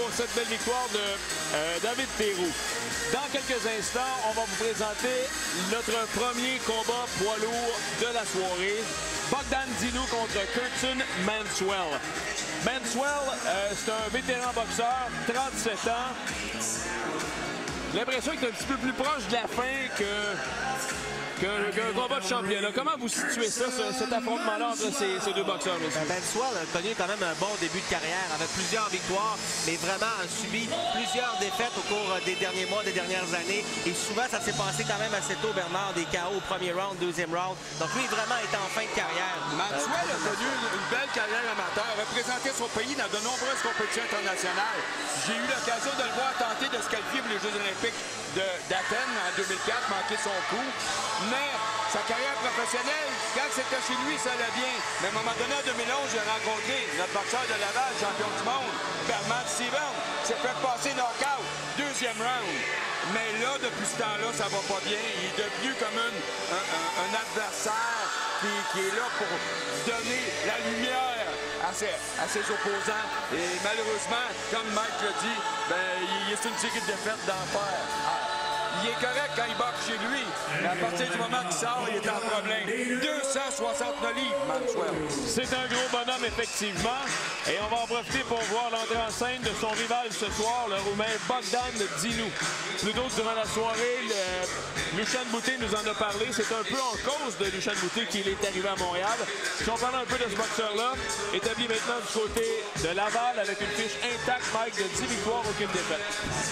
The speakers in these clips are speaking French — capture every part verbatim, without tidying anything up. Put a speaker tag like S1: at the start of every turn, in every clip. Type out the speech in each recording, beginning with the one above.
S1: cette belle victoire de euh, David Théroux. Dans quelques instants, on va vous présenter notre premier combat poids lourd de la soirée. Bogdan Dinu contre Curtin Manswell. Manswell, euh, c'est un vétéran boxeur, trente-sept ans. J'ai l'impression qu'il est un petit peu plus proche de la fin que... qu'un qu combat de championnat. Comment vous situez ça, ce, cet affrontement-là entre ces, ces deux boxeurs?
S2: Manswell a connu quand même un bon début de carrière avec plusieurs victoires, mais vraiment a subi plusieurs défaites au cours des derniers mois, des dernières années. Et souvent, ça s'est passé quand même assez tôt, Bernard, des K O au premier round, deuxième round. Donc lui, vraiment, est en fin de carrière.
S3: Manswell euh, a connu une, une belle carrière amateur, a représenté son pays dans de nombreuses compétitions internationales. J'ai eu l'occasion de le voir tenter de se qualifier pour les Jeux olympiques d'Athènes en deux mille quatre, manquer son coup. Mais sa carrière professionnelle, quand c'était chez lui, ça allait bien. Mais à un moment donné, en deux mille onze, j'ai rencontré notre boxeur de Laval, champion du monde, Berman Steven, s'est fait passer knock-out, deuxième round. Mais là, depuis ce temps-là, ça va pas bien. Il est devenu comme une, un, un, un adversaire qui, qui est là pour donner la lumière à ses, à ses opposants. Et malheureusement, comme Mike l'a dit, ben, il est une série de défaites d'enfer. Ah. Il est correct quand il boxe chez lui. Mais à partir du moment qu'il sort, il est en problème. deux cent soixante-neuf livres, Manswell.
S1: C'est un gros bonhomme, effectivement. Et on va en profiter pour voir l'entrée en scène de son rival ce soir, le Roumain Bogdan Dinu. Plus tôt durant la soirée, Luchan Boutet nous en a parlé. C'est un peu en cause de Luchan Boutet qu'il est arrivé à Montréal. Si on parle un peu de ce boxeur-là, établi maintenant du côté de Laval avec une fiche intacte, Mike, de dix victoires, aucune défaite.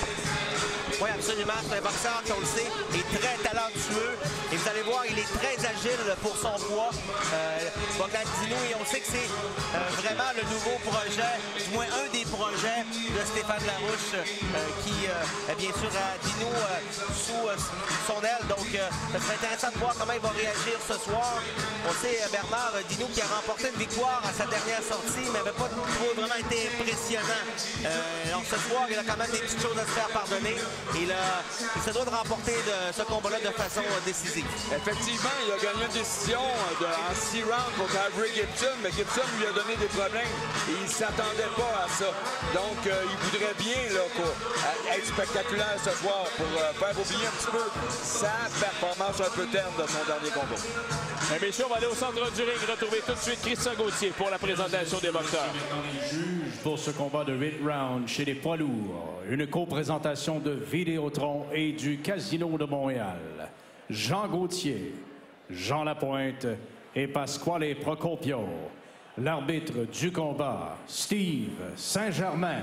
S2: Oui, absolument. C'est un boxeur qui, on le sait, est très talentueux. Et vous allez voir, il est très agile pour son poids. Euh, Bogdan Dinu, et on sait que c'est euh, vraiment le nouveau projet, du moins un des projets de Stéphane Larouche, euh, qui, euh, bien sûr, a Dinu euh, sous euh, son aile. Donc, euh, ça serait intéressant de voir comment il va réagir ce soir. On sait, euh, Bernard, Dinu qui a remporté une victoire à sa dernière sortie, mais n'avait pas trop vraiment été impressionnant. Euh, donc, ce soir, il a quand même des petites choses à se faire pardonner. Il, a, il se doit de remporter de, ce combat-là de façon euh, décisive.
S3: Effectivement, il a gagné une décision de, en six rounds contre Avery Gibson, mais Gibson lui a donné des problèmes et il ne s'attendait pas à ça. Donc, euh, il voudrait bien là, quoi, être spectaculaire ce soir pour euh, faire oublier un petit peu sa performance un peu terne de son dernier combat.
S1: Et messieurs, on va aller au centre du ring, retrouver tout de suite Christian Gauthier pour la présentation des boxeurs.
S4: Pour ce combat de huit rounds chez les poids lourds, une co-présentation de Vidéotron et du Casino de Montréal. Jean Gauthier, Jean Lapointe et Pasquale Procopio. L'arbitre du combat, Steve Saint-Germain.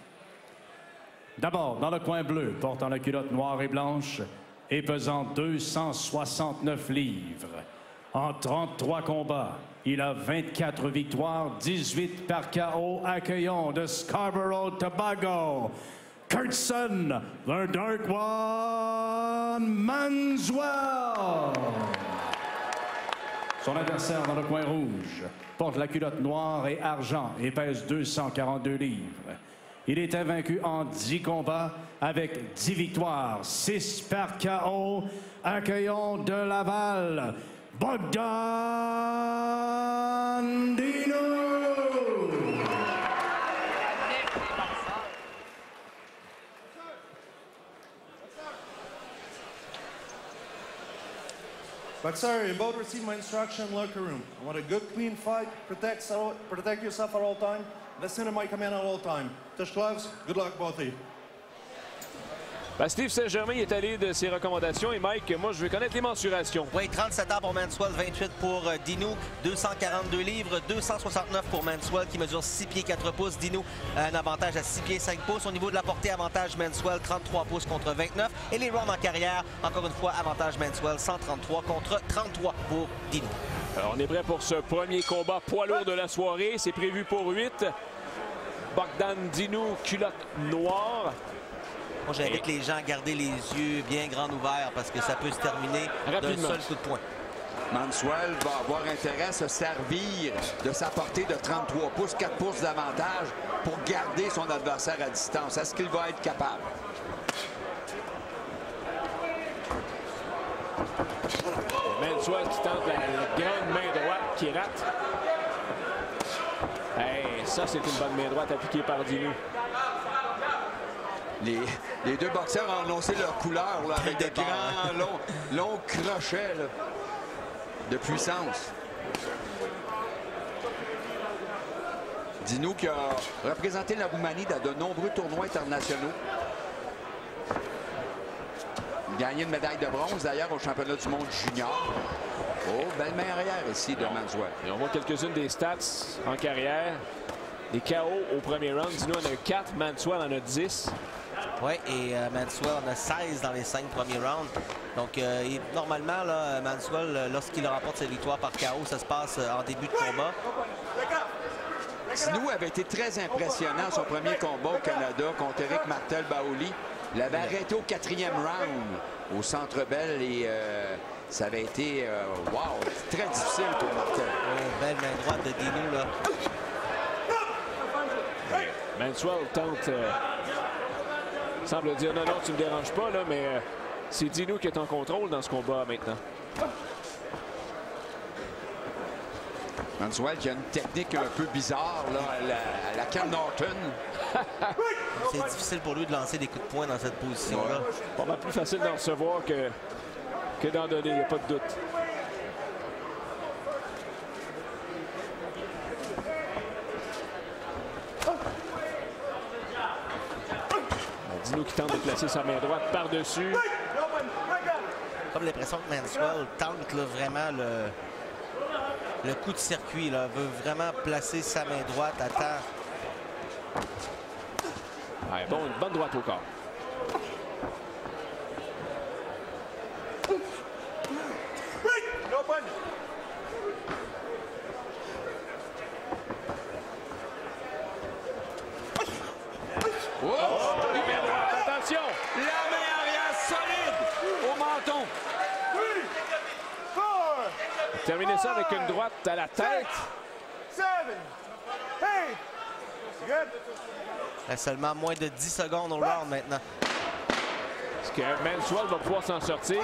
S4: D'abord, dans le coin bleu, portant la culotte noire et blanche et pesant deux cent soixante-neuf livres. En trente-trois combats, il a vingt-quatre victoires, dix-huit par K O, accueillant de Scarborough, Tobago, Curtin, the Dark One, Manswell. Son adversaire dans le coin rouge porte la culotte noire et argent et pèse deux cent quarante-deux livres. Il est invaincu en dix combats avec dix victoires, six par K O, accueillant de Laval, Bogdan Dinu.
S5: Boxer, you both received my instruction in the locker room. I want a good, clean fight. Protect, protect yourself at all time. Listen to my command at all time. Touch gloves. Good luck, both of you.
S1: Ben, Steve Saint-Germain est allé de ses recommandations. Et Mike, moi, je veux connaître les mensurations.
S2: Oui, trente-sept ans pour Manswell, vingt-huit pour euh, Dinu, deux cent quarante-deux livres, deux cent soixante-neuf pour Manswell qui mesure six pieds quatre pouces. Dinu a un avantage à six pieds cinq pouces. Au niveau de la portée, avantage Manswell, trente-trois pouces contre vingt-neuf. Et les rounds en carrière, encore une fois, avantage Manswell, cent trente-trois contre trente-trois pour Dinu.
S1: Alors, on est prêt pour ce premier combat poids lourd de la soirée. C'est prévu pour huit. Bogdan Dinu, culotte noire.
S2: Moi, j'invite les gens à garder les yeux bien grands ouverts parce que ça peut se terminer d'un seul coup de poing.
S3: Manswell va avoir intérêt à se servir de sa portée de trente-trois pouces, quatre pouces d'avantage pour garder son adversaire à distance. Est-ce qu'il va être capable?
S1: Manswell qui tente la, la grande main droite qui rate. Hey, ça, c'est une bonne main droite appliquée par Dinu.
S3: Les, les deux boxeurs ont annoncé leur couleur là, avec de grands, longs, longs crochets là, de puissance. Dino qui a représenté la Roumanie dans de nombreux tournois internationaux. Gagné une médaille de bronze d'ailleurs au championnat du monde junior. Oh, belle main arrière ici de Manswell.
S1: Et on voit quelques-unes des stats en carrière. Des K O au premier round. Dino en a quatre, Manswell en a dix.
S2: Oui, et euh, Manswell en a seize dans les cinq premiers rounds. Donc, euh, il, normalement, là, Manswell, lorsqu'il remporte sa victoire par K O, ça se passe en début de combat.
S3: Dino avait été très impressionnant son premier combat au Canada contre Eric Martel-Baoli. Il avait arrêté au quatrième round au Centre Bell et euh, ça avait été euh, wow, très difficile pour Martel.
S2: Oh, belle main droite de Dino là.
S1: Manswell tente, euh, semble dire non, non, tu me déranges pas, là, mais euh, c'est Dino qui est en contrôle dans ce combat maintenant.
S3: Manswell qui a une technique un peu bizarre là, à la, à la Cam Norton.
S2: C'est difficile pour lui de lancer des coups de poing dans cette position-là.
S1: Ouais. Pas mal plus facile d'en recevoir que, que d'en donner, il n'y a pas de doute. Dino qui tente de placer sa main droite par-dessus.
S2: Comme l'impression que Manswell tente là, vraiment le, le coup de circuit. Là, veut vraiment placer sa main droite à terre.
S1: Ouais, bon, une bonne droite au corps. Oh, attention!
S3: La main arrière solide au menton.
S1: Terminer ça avec une droite à la tête.
S2: Il reste seulement moins de dix secondes au round maintenant.
S1: Est-ce que Manswell va pouvoir s'en sortir?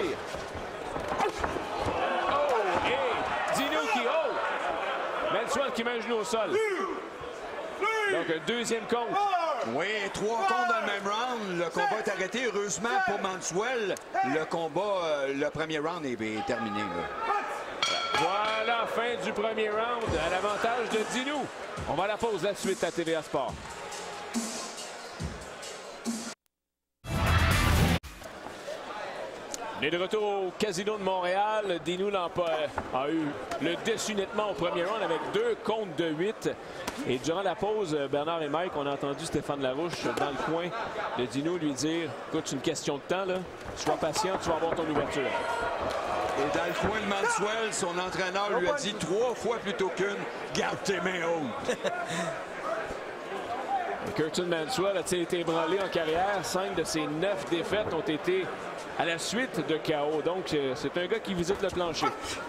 S1: Oh! Et Dino qui oh! Manswell qui met un genou au sol. Donc un deuxième compte.
S3: Oui, trois comptes dans le même round. Le combat est arrêté. Heureusement pour Manswell, le combat, euh, le premier round est, est terminé. Là.
S1: Voilà, fin du premier round à l'avantage de Dino. On va à la pause, la suite à T V A Sport. On est de retour au Casino de Montréal. Dino a eu le dessus nettement au premier round avec deux comptes de huit. Et durant la pause, Bernard et Mike, on a entendu Stéphane Larouche dans le coin de Dino lui dire « Écoute, c'est une question de temps, là. Sois patient, tu vas avoir ton ouverture. »
S3: Et dans le coin de Manswell, son entraîneur lui a dit trois fois plutôt qu'une « Garde tes mains hautes. »
S1: Curtin Manswell a-t-il été ébranlé en carrière? Cinq de ses neuf défaites ont été à la suite de K O. Donc, c'est un gars qui visite le plancher.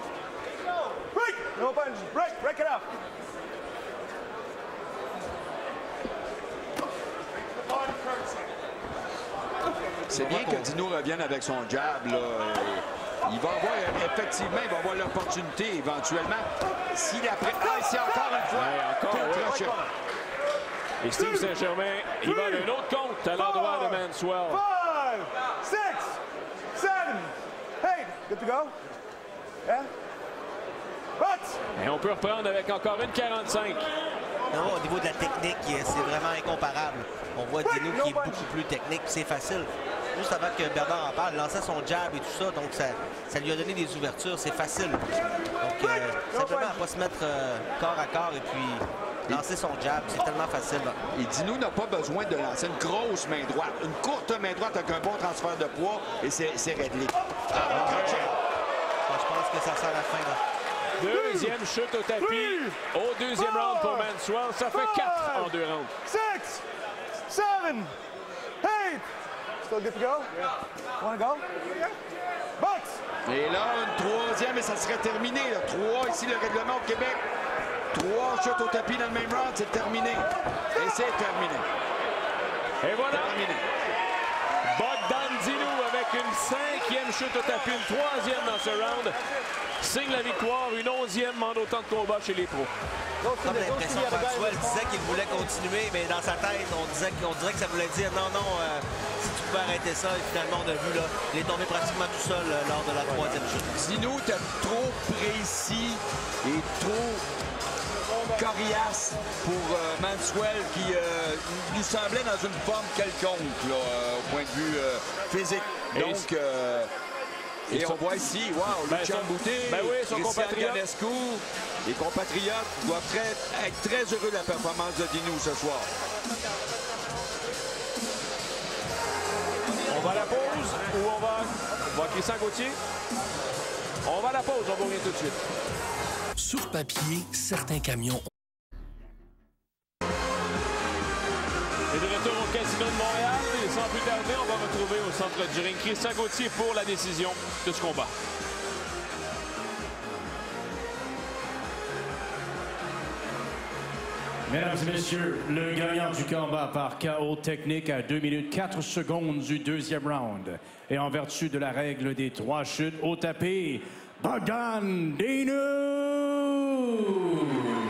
S3: C'est bien que Dino revienne avec son jab. Là. Il va avoir, effectivement, il va avoir l'opportunité éventuellement. S'il apprend... Ah, c'est encore une fois.
S1: Ouais, encore, ouais. Et Steve Saint-Germain, il va d'un autre compte à l'endroit de Manswell.
S6: Five, six, seven, eight. Good to go? Yeah?
S1: Et on peut reprendre avec encore une quarante-cinq.
S2: Non, au niveau de la technique, c'est vraiment incomparable. On voit Dino qui est beaucoup plus technique, c'est facile. Juste avant que Bernard en parle, il lançait son jab et tout ça, donc ça, ça lui a donné des ouvertures, c'est facile. Donc, euh, simplement à ne pas se mettre euh, corps à corps et puis lancer son jab, c'est tellement facile.
S3: Et Dino n'a pas besoin de lancer une grosse main droite. Une courte main droite avec un bon transfert de poids et c'est réglé. Ah,
S2: bon, je pense que ça sert à la fin. Là.
S1: Deuxième chute au tapis au deuxième round pour Manswell. Ça fait quatre en deux rounds.
S6: Six, seven, eight. Still good to go? Yeah. Wanna go? Box!
S3: Et là, une troisième et ça serait terminé. Là. Trois ici, le règlement au Québec. Trois chutes au tapis dans le même round, c'est terminé. Et c'est terminé.
S1: Et voilà.
S3: Terminé.
S1: Bogdan Dino avec une cinquième chute au tapis, une troisième dans ce round. Signe la victoire, une onzième en autant de combats chez les pros.
S2: Comme l'impression que Maxwell disait qu'il voulait continuer, mais dans sa tête, on, disait, on dirait que ça voulait dire non, non, euh, si tu peux arrêter ça. Et finalement, on a vu, là, il est tombé pratiquement tout seul euh, lors de la troisième chute.
S3: Dino était trop précis et trop coriace pour euh, Maxwell qui euh, lui semblait dans une forme quelconque là, euh, au point de vue euh, physique. Donc, euh, et, et on voit ici, wow,
S1: ben,
S3: Lucien Boutet,
S1: ben oui, son
S3: Christian
S1: compatriote.
S3: Ganescu, les compatriotes doivent très, être très heureux de la performance de Dino ce soir.
S1: On va à la pause ou on va... On va à Christian Gauthier? On va à la pause, on va revenir tout de suite.
S7: Sur papier, certains camions...
S1: Et de retour au Casino de Montréal. Et sans plus tarder, on va retrouver au centre du ring Christian Gauthier pour la décision de ce combat.
S4: Mesdames et messieurs, le gagnant du combat par K O technique à deux minutes quatre secondes du deuxième round. Et en vertu de la règle des trois chutes au tapis, Bogdan Dinu!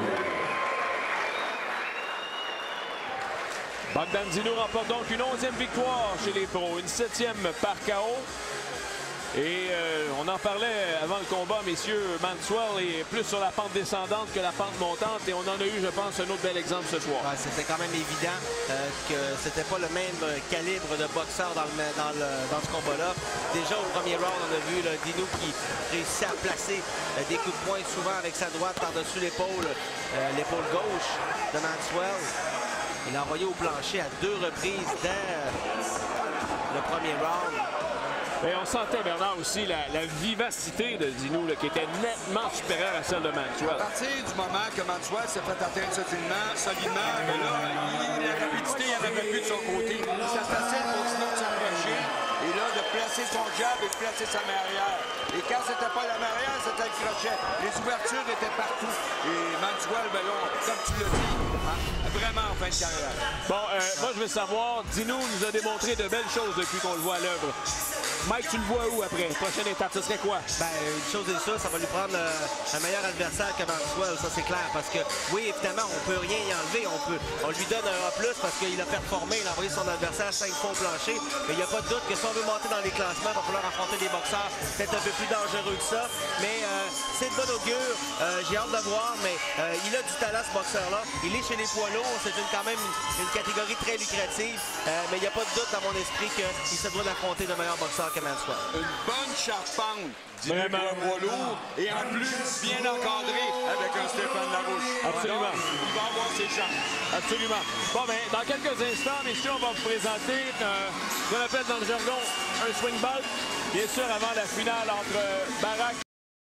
S1: Bogdan Dinu remporte donc une onzième victoire chez les pros, une septième par K O. Et euh, on en parlait avant le combat, messieurs, Maxwell est plus sur la pente descendante que la pente montante. Et on en a eu, je pense, un autre bel exemple ce soir.
S2: Ouais, c'était quand même évident euh, que c'était pas le même calibre de boxeur dans, le, dans, le, dans ce combat-là. Déjà au premier round, on a vu là, Dino qui réussit à placer euh, des coups de poing souvent avec sa droite par-dessus l'épaule, euh, l'épaule gauche de Maxwell. Il a envoyé au plancher à deux reprises dans le premier round.
S1: Et on sentait, Bernard, aussi la, la vivacité de Dino là, qui était nettement supérieure à celle de Maxwell.
S3: À partir du moment que Maxwell s'est fait atteindre solidement, solidement mais là, il, la rapidité, il n'y en avait plus de son côté. Ça facile pour Dino de s'approcher et là, de placer son jab et de placer sa main arrière. Et quand c'était pas la main arrière, c'était le crochet. Les ouvertures étaient partout. Et Maxwell, ben là, comme tu l'as dit, vraiment en fin de carrière.
S1: Bon, euh, moi, je veux savoir, Dino nous a démontré de belles choses depuis qu'on le voit à l'œuvre. Mike, tu le vois où après? Prochaine étape, ce serait quoi?
S2: Ben, une chose est sûre, ça va lui prendre euh, un meilleur adversaire que Maxwell, ça c'est clair. Parce que, oui, évidemment, on peut rien y enlever. On, peut, on lui donne un A plus parce qu'il a performé, il a envoyé son adversaire cinq fois au plancher. Mais il n'y a pas de doute que si on veut monter dans les classements, il va falloir affronter des boxeurs peut-être un peu plus dangereux que ça. Mais euh, c'est de bon augure. Euh, J'ai hâte de voir, mais euh, il a du talent, ce boxeur-là. Il est chez les poids lourds. C'est quand même une, une catégorie très lucrative. Euh, mais il n'y a pas de doute dans mon esprit qu'il se doit d'affronter de meilleurs boxeurs que Maxwell.
S3: Une bonne charpente du poids lourd et en plus bien encadré avec un Stéphane Larouche.
S1: Absolument.
S3: Donc, il va avoir ses chances.
S1: Absolument. Bon, ben, dans quelques instants, messieurs, on va vous présenter, euh, ce qu'on appelle dans le jargon, un swing ball. Bien sûr, avant la finale entre Barack